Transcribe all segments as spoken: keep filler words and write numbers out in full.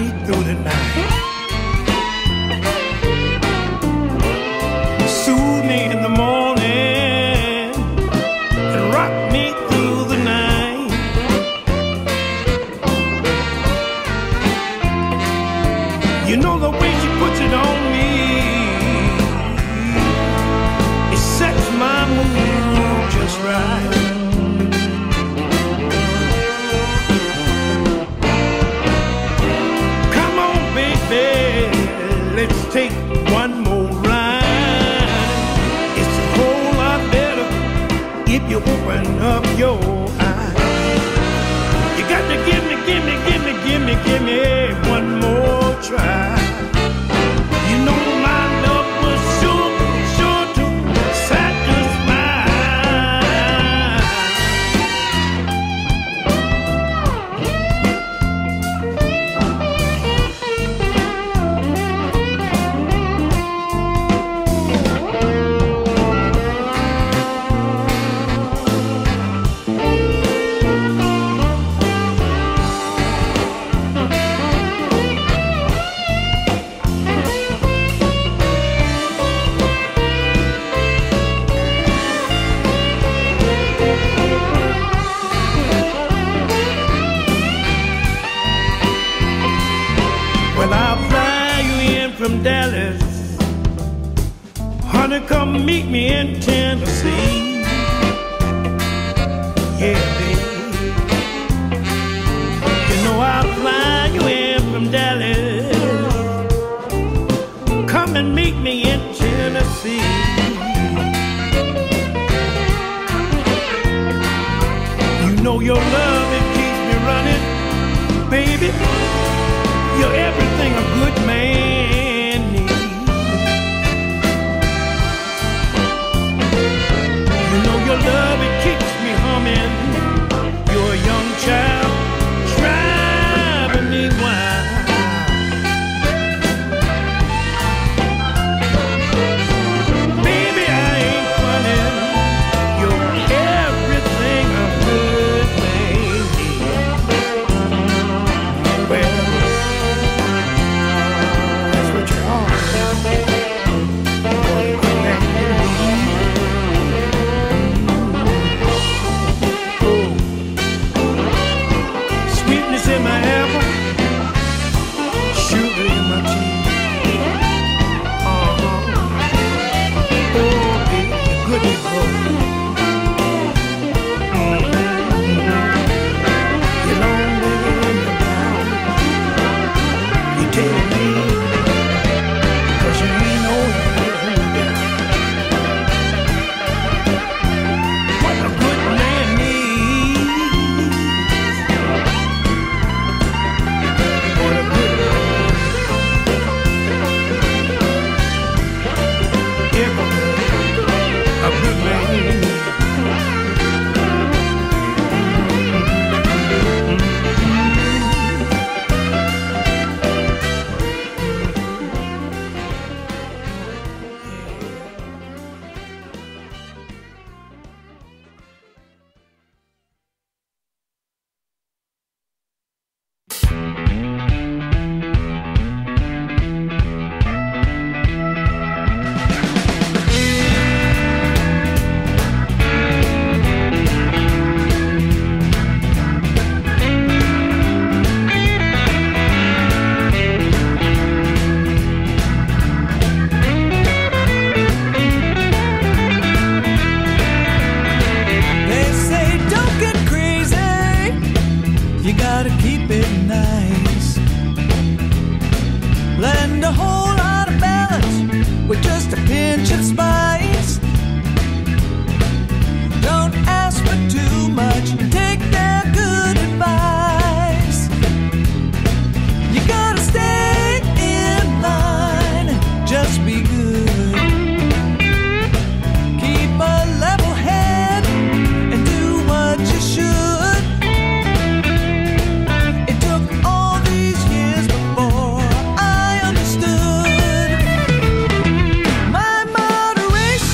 me through the night. Soothe me in the morning and rock me through the night. You know the way she puts it on me, it sets my mood just right. Come on, baby, let's take one more ride. It's a whole lot better if you open up your eyes. You got to give me, give me, give me, give me, give me one more try. You know my love was sure, sure to satisfy. From Dallas, honey, come meet me in Tennessee. Yeah, baby, you know I'll fly you in from Dallas. Come and meet me in Tennessee. You know your love, it keeps me running, baby. You're everything a good man needs. You know your love, it keeps me humming. You're a young child driving me wild. Baby, I ain't funny. You're everything a good man needs. Well, in my apple, sugar in my tea. Uh-huh. Oh, baby, good to go. Mm-hmm. You're lonely and you're down. You tell me, 'cause you ain't no down. What a good man needs. A good man. Moderation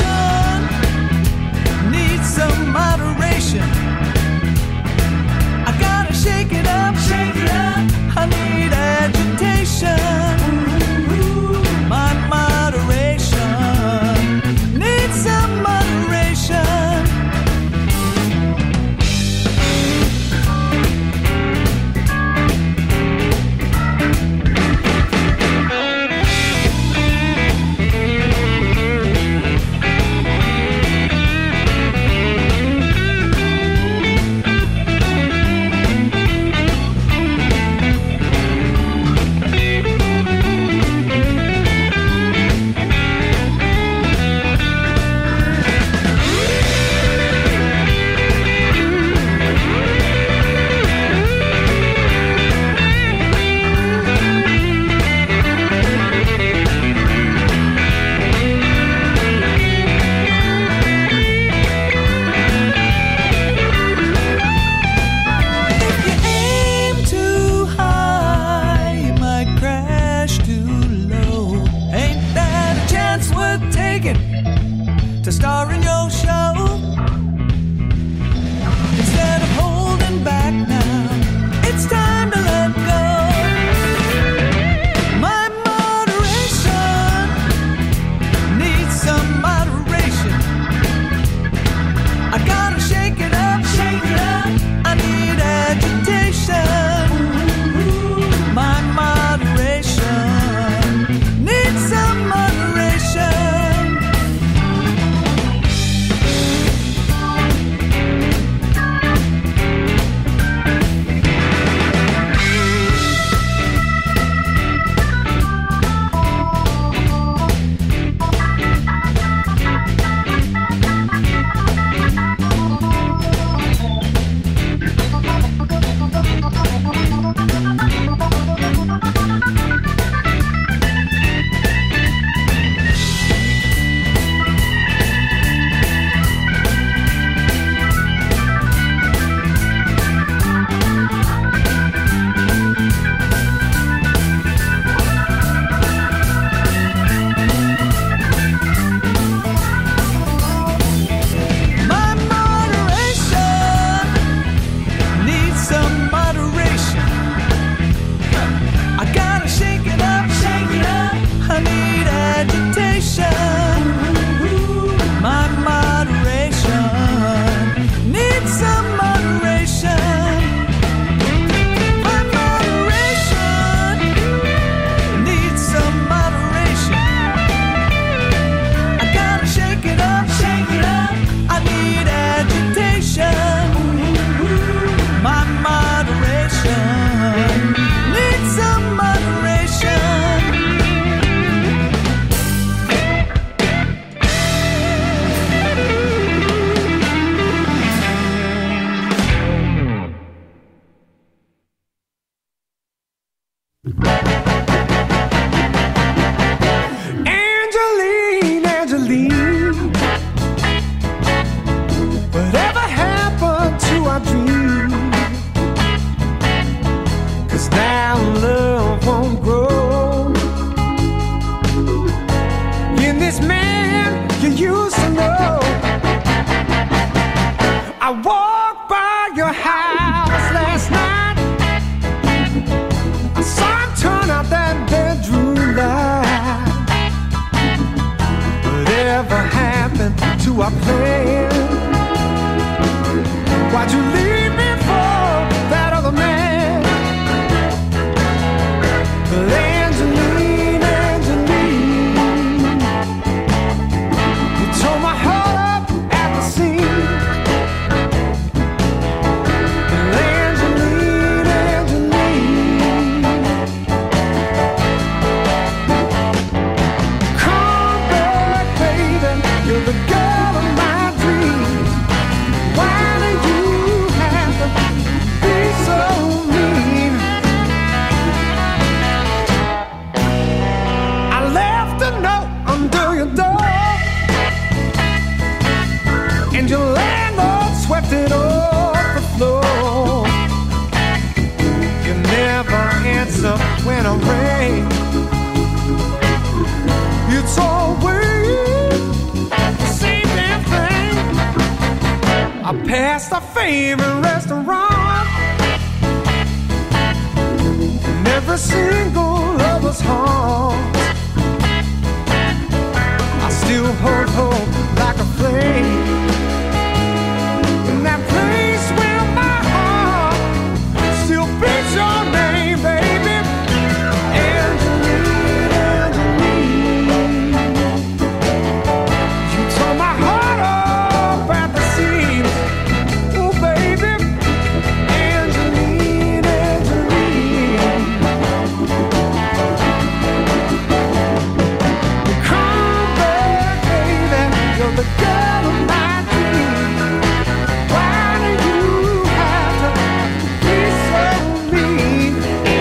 Angeline, Angeline, whatever happened to our dream? 'Cause now love won't grow in this man you used to know. I walked by your house last night, I saw him turn out that bedroom light. Whatever happened to our plan? Why'd you leave me for that other man? Well, Angeline, Angeline, you tore my heart up at the seams. Well, Angeline, Angeline, come back, baby, you're the girl of my dreams. Why do you have to be so mean? I left a note under your door, and your landlord swept it off the floor. You never answer when I ring. It's always the same damn thing. I passed our favorite restaurant, and every single lover's heart. I still hold hope like a flame in that place where my heart still beats your name, baby. Angeline, Angeline, you tore my heart up at the seams. Oh, baby, Angeline, Angeline, come back, baby, you're the girl of my dreams. Why do you have to be so mean?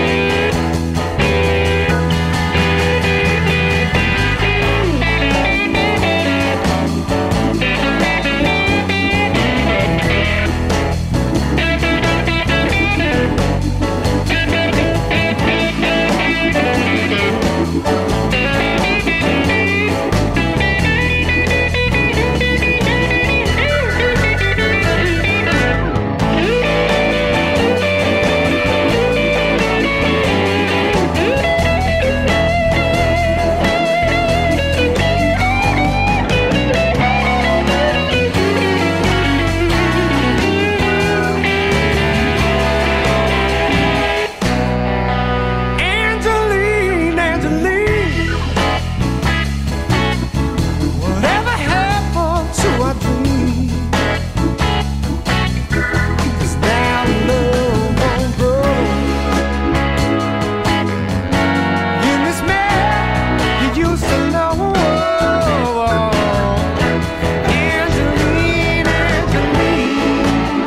Angeline, Angeline, whatever happened to our dream? 'Cause now love won't grow in this man you used to know. Angeline, Angeline,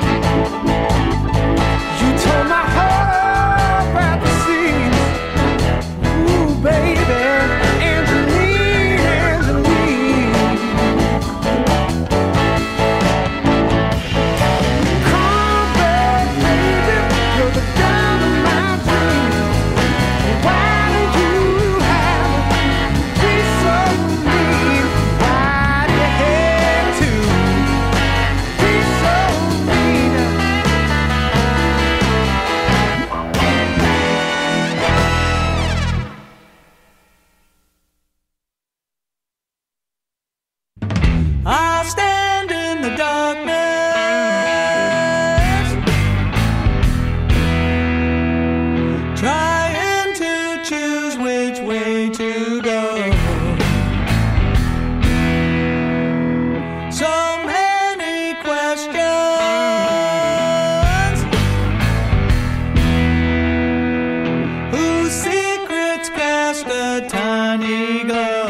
you tore my heart up at the seams. Ooh, baby, Angeline, Angeline, come back, baby, you're the girl of my dreams. Why do you have to be so mean? Why do you have to be so mean? I'll stand in the darkness, trying to choose which way to go. So many questions, whose secrets cast a tiny glow.